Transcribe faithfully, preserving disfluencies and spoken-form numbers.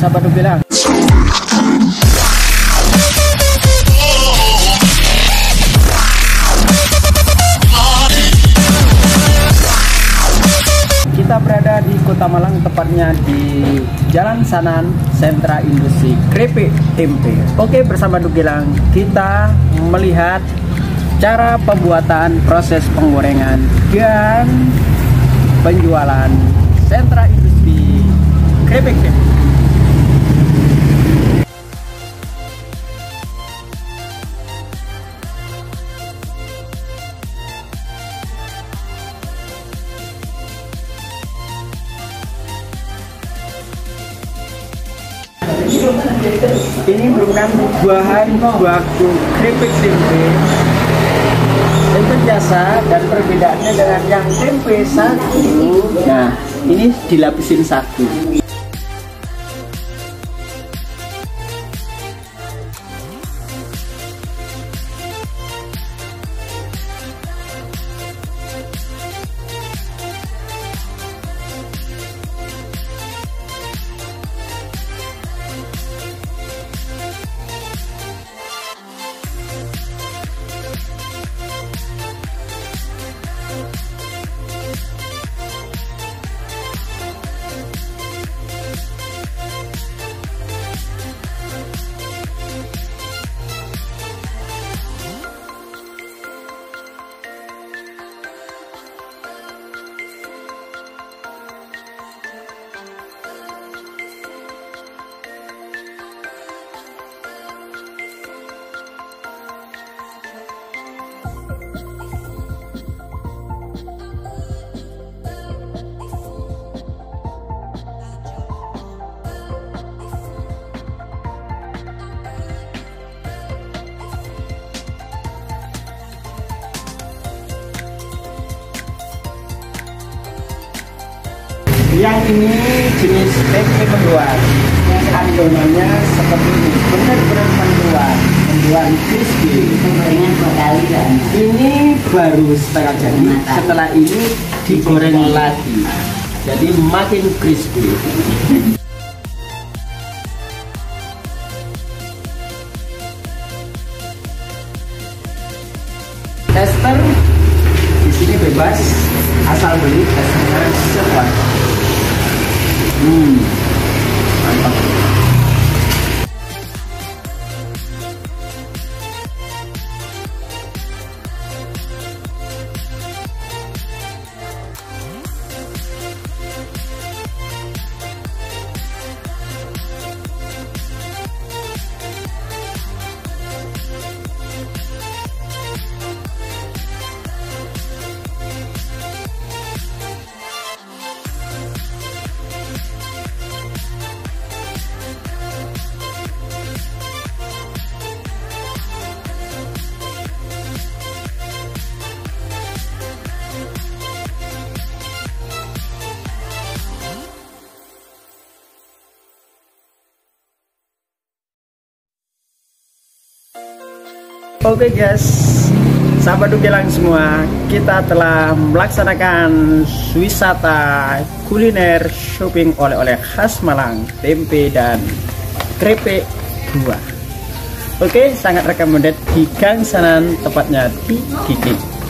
sahabat Dugelang. Kita berada di Kota Malang, tepatnya di Jalan Sanan, sentra industri keripik tempe. Oke, bersama Dugelang kita melihat cara pembuatan, proses penggorengan dan penjualan sentra industri keripik tempe. Ini merupakan bahan baku keripik tempe. Itu jasa dan perbedaannya dengan yang tempe satu. Nah, ini dilapisin satu. Yang ini jenis tempe mendoan. Adonannya seperti ini, benar-benar mendoan, mendoan crispy. Ini baru setengah jadi. Setelah ini digoreng lagi, jadi makin crispy. Tester di sini bebas, asal beli testernya sepuas. Hmm, mantap. Oke guys, sahabat Dugelang semua, kita telah melaksanakan wisata kuliner shopping oleh-oleh khas Malang, tempe dan keripik dua. Oke, sangat recommended di Gang Sanan, tepatnya di Gigik.